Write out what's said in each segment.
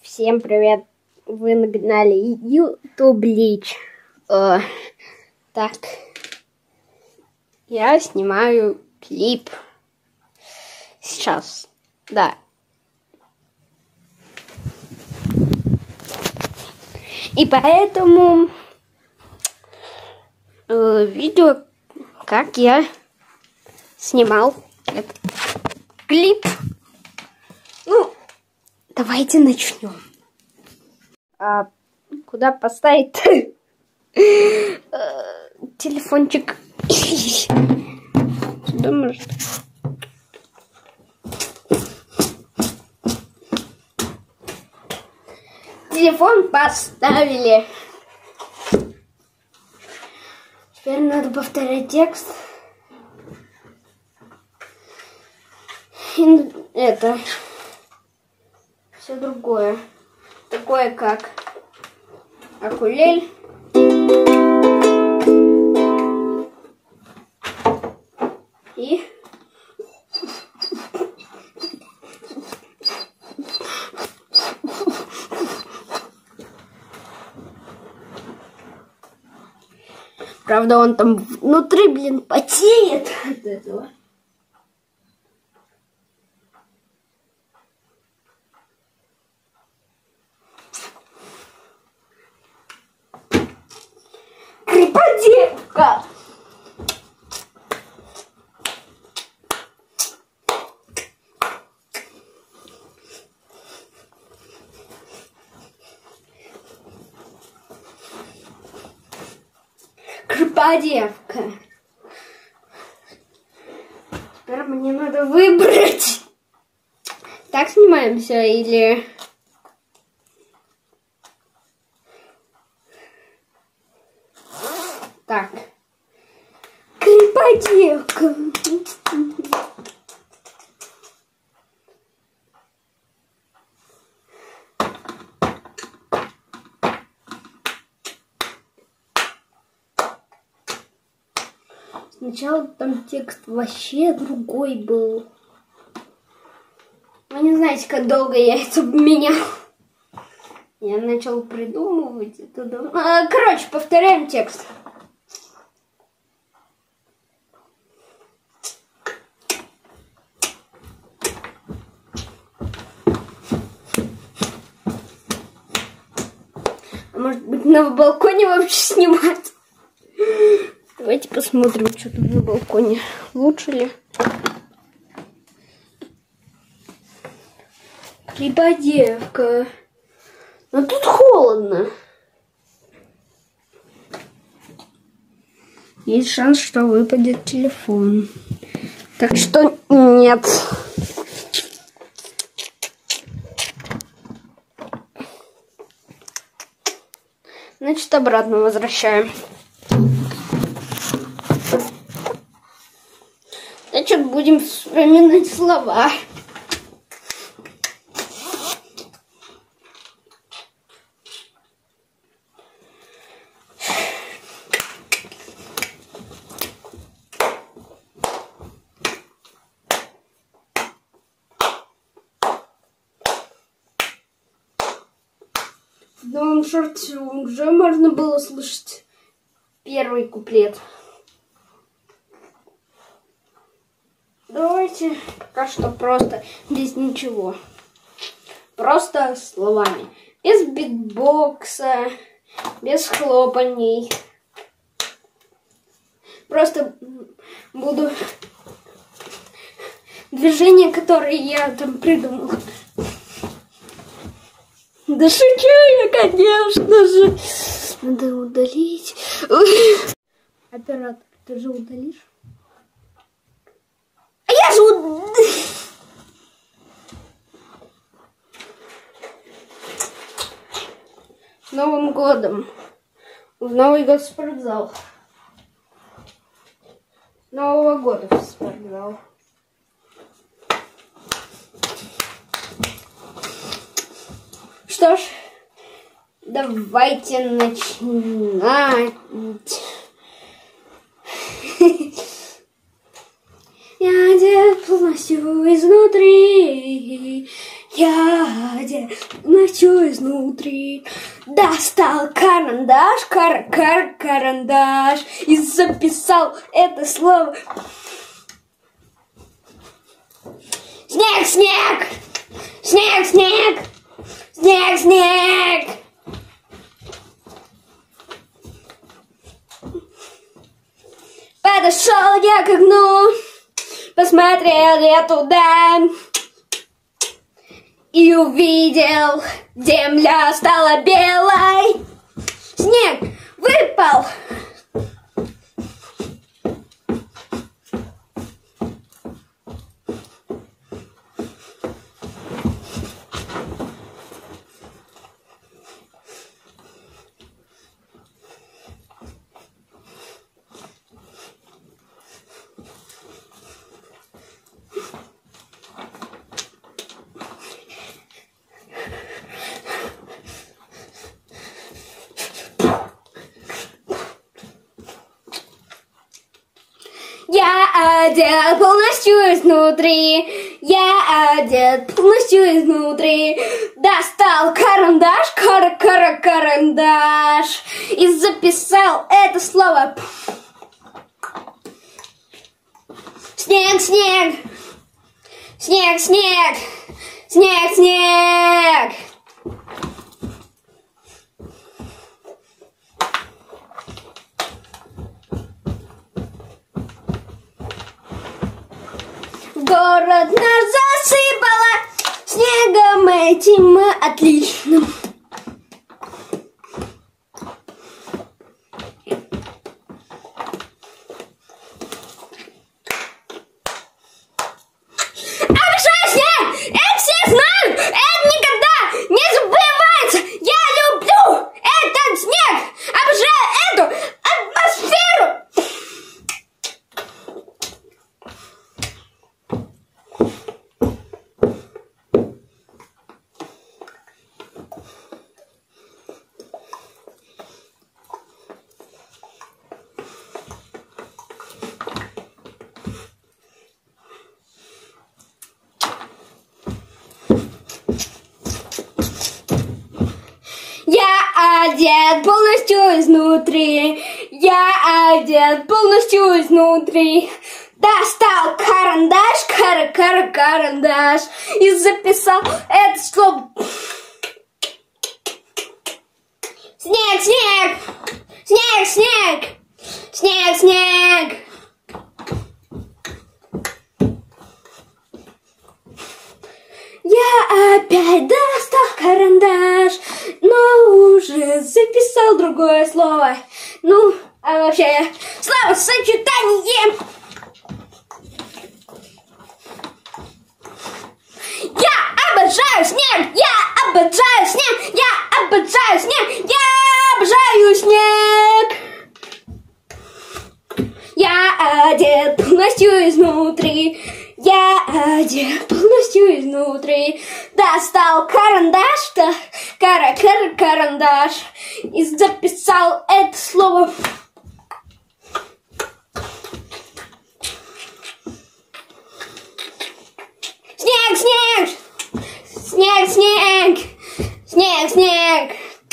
Всем привет! Вы нагнали YouTube Лич. Так, я снимаю клип сейчас, да. И поэтому видео, как я снимал этот клип. Ну, давайте начнем. А куда поставить телефончик? Сюда может. Телефон поставили. Теперь надо повторять текст. И это все другое. Такое как акулель. И правда, он там внутри, блин, потеет от этого. Криподевка! Криподевка. Теперь мне надо выбрать. Так снимаем все или... Так. Криподевка. Сначала там текст вообще другой был. Вы не знаете, как долго я это менял. Я начал придумывать это давно. Короче, повторяем текст. А может быть, на балконе вообще снимать? Давайте посмотрим, что тут на балконе. Лучше ли? Криподевка. Но тут холодно. Есть шанс, что выпадет телефон. Так что нет. Значит, обратно возвращаем. Значит, будем вспоминать слова. В новом шорте уже можно было слышать первый куплет. Давайте пока что просто без ничего. Просто словами. Без битбокса, без хлопаний. Просто буду движения, которые я там придумал. Да шучу я, конечно же. Надо удалить. Оператор, ты же удалишь? А я же С Новым годом. В Новый год в спортзал. Нового года в спортзал. Что ж, давайте начинать. Я одет полностью изнутри. Я одет полностью изнутри. Достал карандаш, карандаш и записал это слово. Снег, снег, снег, снег, снег, снег. Подошел я к окну, посмотрел я туда и увидел, земля стала белой, снег выпал. Я одет полностью изнутри, я одет полностью изнутри. Достал карандаш, карандаш и записал это слово. Снег, снег, снег, снег, снег, снег. Город наш засыпало снегом этим отличным. Обожаю снег! Это все знают! Это никогда не забывается! Я люблю этот снег! Обожаю эту атмосферу! Я одет полностью изнутри, я одет полностью изнутри. Достал карандаш, карандаш и записал это слово. Снег, снег, снег, снег, снег, снег. Я опять достал карандаш, но уже записал другое слово. Ну, а вообще, словосочетание. Я обожаю снег, я обожаю снег, я обожаю снег, я обожаю снег. Я одет полностью изнутри, я одет полностью изнутри. Достал карандаш, карандаш и записал это слово. Снег, снег, снег, снег, снег, снег,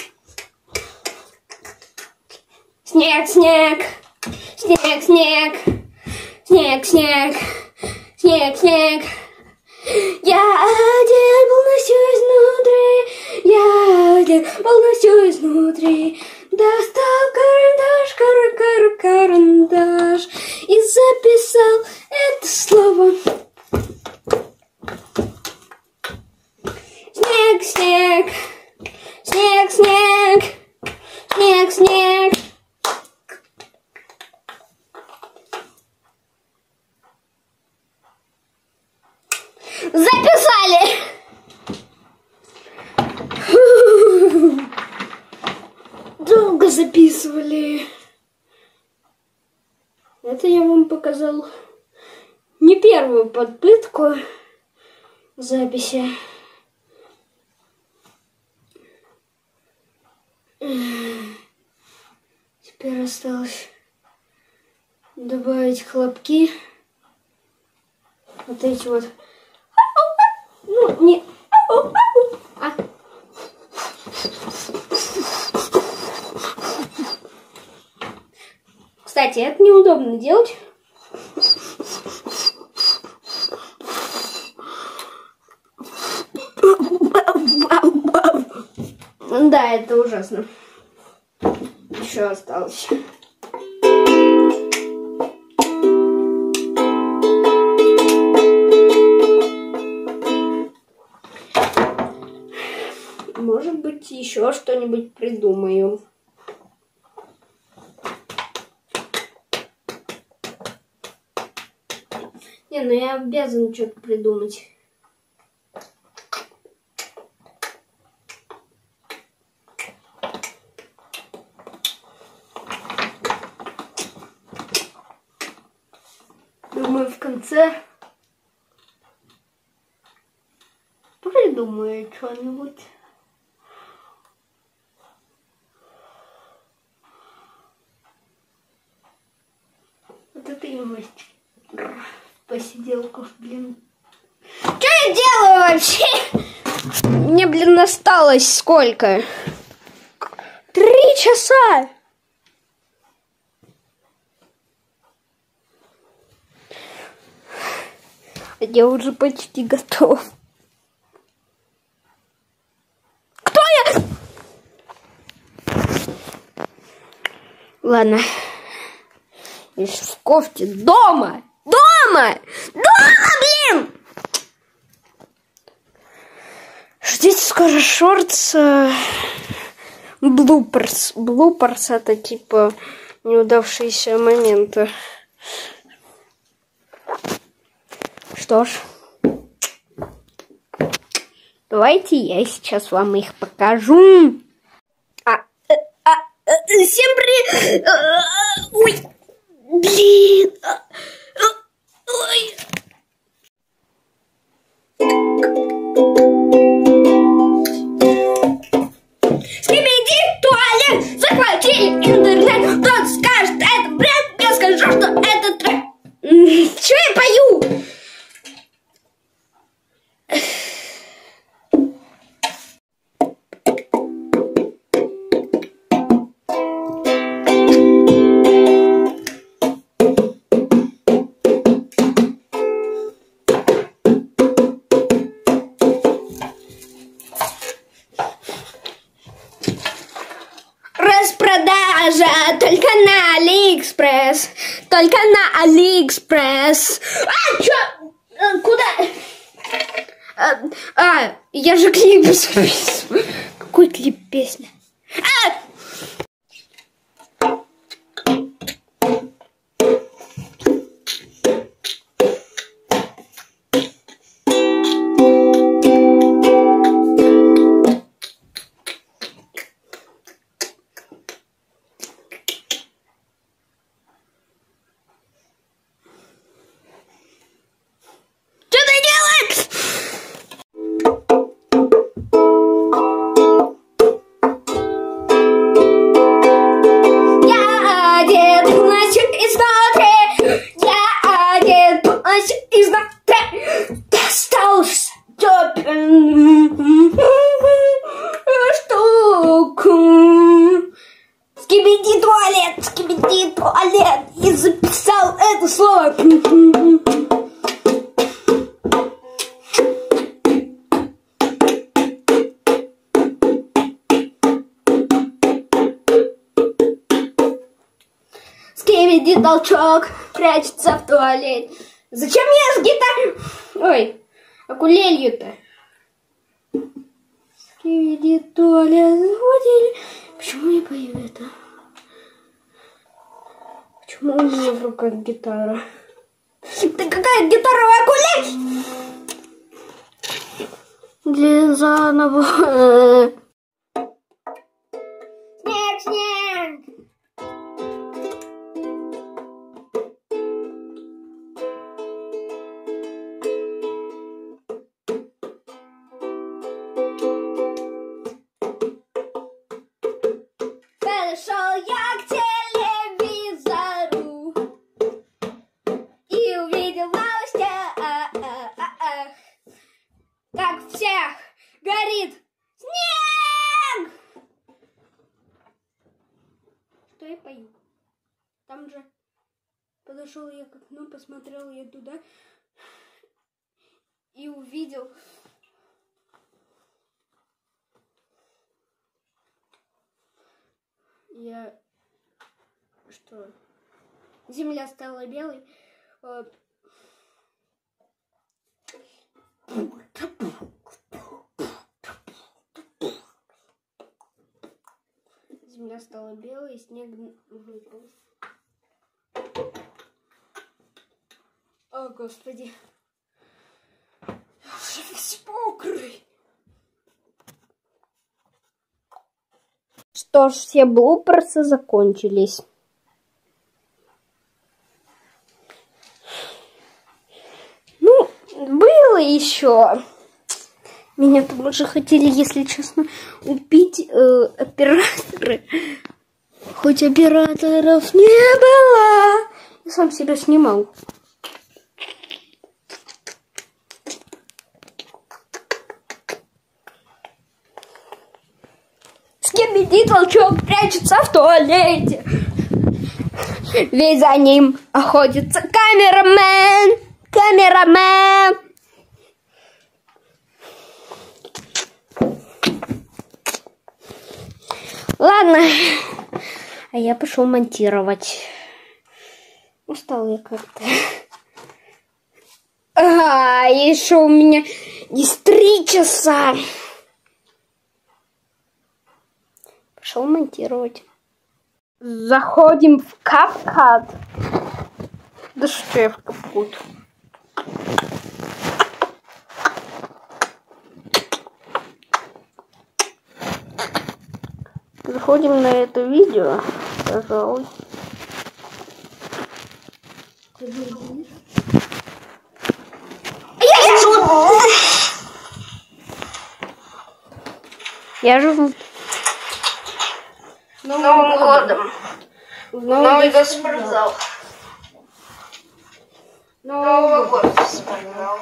снег, снег. Снег, снег, снег, снег, снег, снег. Я одет полностью изнутри, я одет полностью изнутри. Достал карандаш, карандаш и записал это слово. Снег, снег, снег, снег, снег, снег. Записали! Долго записывали. Это я вам показал не первую попытку записи. Теперь осталось добавить хлопки. Вот эти вот. Ну, не Кстати, это неудобно делать. Да, это ужасно. Еще осталось. Может быть, еще что-нибудь придумаю. Не, ну я обязан что-то придумать. Думаю, в конце придумаю что-нибудь. Вот это и есть посиделка, блин. Что я делаю вообще? Мне, блин, осталось сколько? 3 часа. Я уже почти готов. Кто я? Ладно. Я сейчас в кофте. Дома! Дома! Дома, блин! Ждите скоро шортс. Блуперс. Блуперс это типа неудавшиеся моменты. Что ж, давайте я сейчас вам их покажу. Всем привет! Ой, блин! Ой. Скибиди, туалет, захватили интернет. Кто скажет, это бред, я скажу, что это трэп. Чё я пою? Распродажа только на Алиэкспресс. Только на Алиэкспресс. А, чё? Куда? Я же клип записываю. Какой клип, песня? Скибиди туалет, и записал это слово. Скибиди толчок, прячется в туалет. Зачем я с гитарой? Ой, акулелью-то. Скибиди туалет, заходили. Почему я пою это? Почему у меня в руках гитара? Да какая гитара, акулель? Блин, заново. Снег, снег. Подошел я к телевизору и увидел новости, как всех пою. Там же подошел я к окну, посмотрел я туда и увидел... Что? Земля стала белой. Земля стала белой, снег выпал. О, Господи. Я уже весь мокрый. Что ж, все блуперсы закончились. Ну, было еще. Меня там уже хотели, если честно, убить операторы. Хоть операторов не было. Я сам себя снимал. Скибиди толчок прячется в туалете. Ведь за ним охотится камерамен. Камерамен. Ладно. А я пошел монтировать. Устал я как-то. Еще у меня есть 3 часа. Пошел монтировать. Заходим в CapCut. Да что я в CapCut? Заходим на это видео, пожалуй. Я живу. С Новым годом. Новый год спортзал. Новый год спортзал.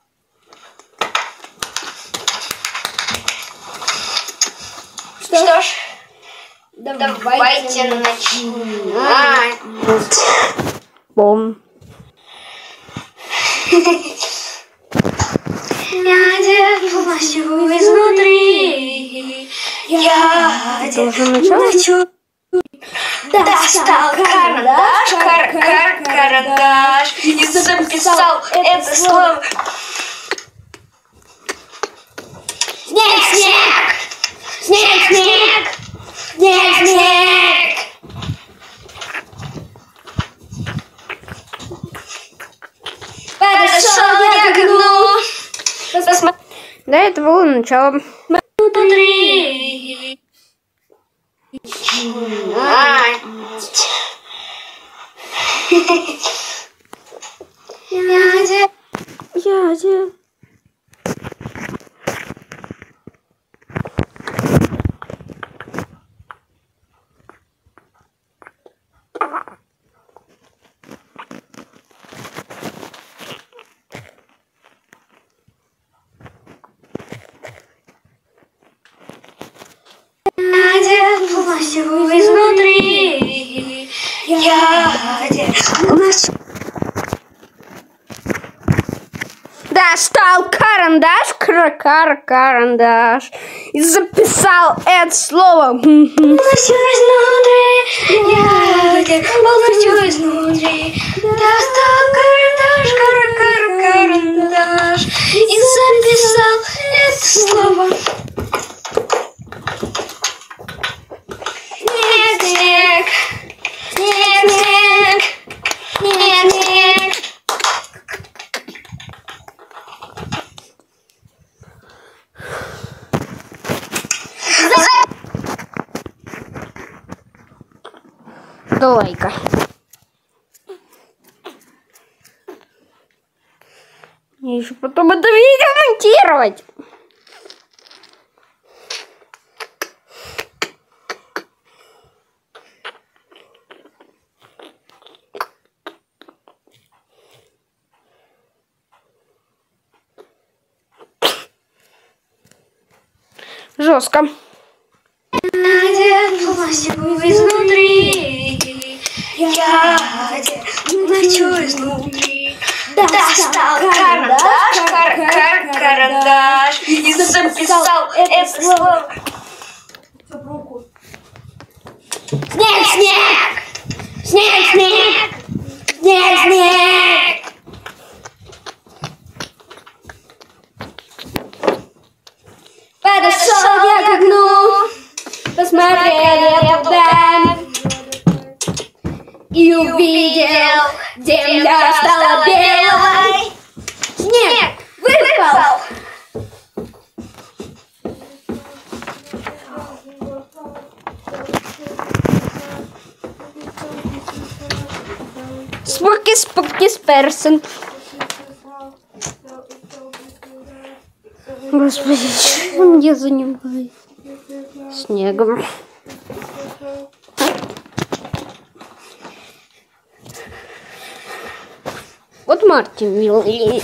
Что ж, давайте начинать. Бом. Я держу всю изнутри. Я держу. Достал карандаш, карандаш и записал это слово. Снег, снег, снег, снег, снег, снег. Подошел я к окну. Посмотри. Да, это было начало. Внутри. Я держу изнутри. Я держу. Достал карандаш, карандаш и записал это слово. Полностью изнутри. Я полностью изнутри. Достал карандаш и записал это слово. Снег, снег, снег, снег, снег, снег. До лайка. Мне еще потом это видео монтировать. Жестко. одет полностью изнутри. Я одет полностью изнутри. Достал карандаш и записал это слово. Снег, снег! Снег, снег! Снег, снег! Подошел я к окну, посмотрел я туда и увидел, земля стала белой. Снег выпал. Спуки сперсон. Господи, чем я занимаюсь? Снегом. Вот Мартин, милый.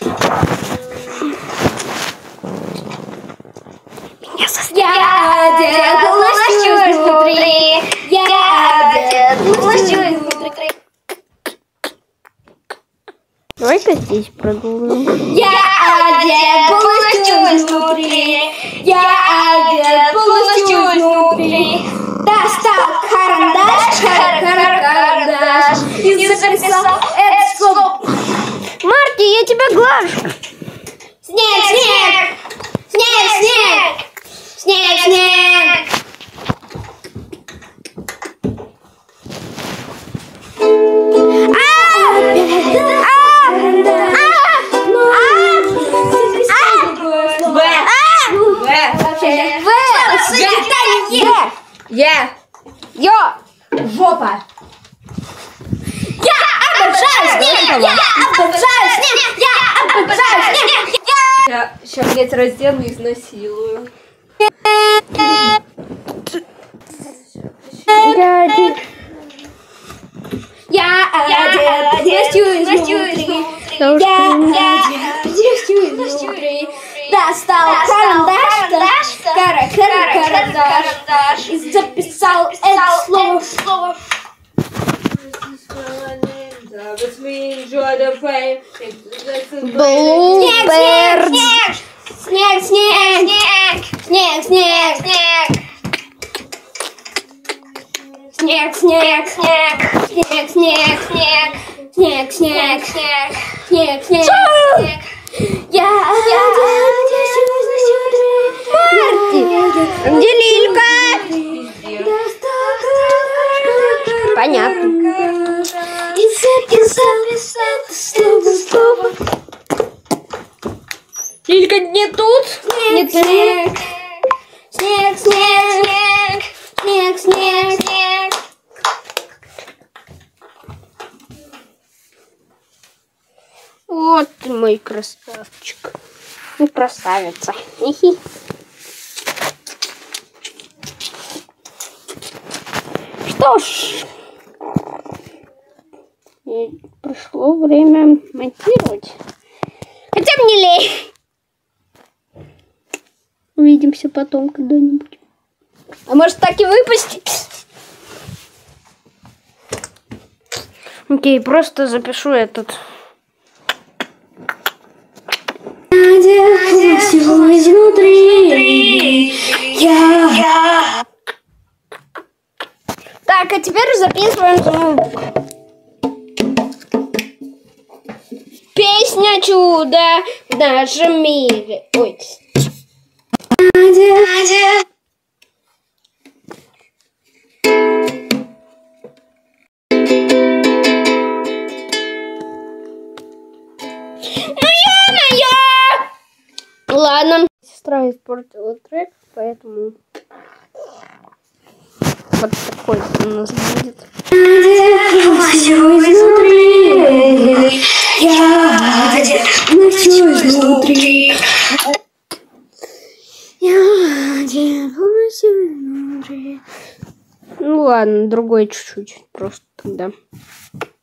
Я одет полностью изнутри. Я одет полностью изнутри. Давай-ка здесь продолжим. Я одет полностью изнутри. Я одет полностью изнутри. Достал карандаш и записал это слово. Марти, я тебя глажу. Снег, снег! Снег, снег! Снег, снег! Жопа. Я обожаю снег! Я обожаю снег! Я обожаю снег! Я сейчас, блядь, раздену и изнасилую. Я одет полностью изнутри. Я одет полностью изнутри. Достал карандаш и записал это слово. Блуберд. Снег, снег, снег, снег, снег, снег, снег, снег, снег, снег, снег, снег, снег, снег, снег. Я Где Лилька? Понятно. И записал это слово. Лилька не тут? Снег, снег, снег, снег, снег, снег, снег. Вот ты мой красавчик. Ну, красавица. Хи-хи. Что ж, пришло время монтировать. Хотя бы не лей. Увидимся потом когда-нибудь. А может так и выпустить? Окей, просто запишу этот. Всего изнутри. Я. Так, а теперь записываем звук. Песня чудо в нашем мире. Ой. Ладно. Сестра испортила трек, поэтому вот такой у нас будет. Всего изнутри. Я одет полностью изнутри. Я одет полностью изнутри. Ну ладно, другой чуть-чуть просто тогда.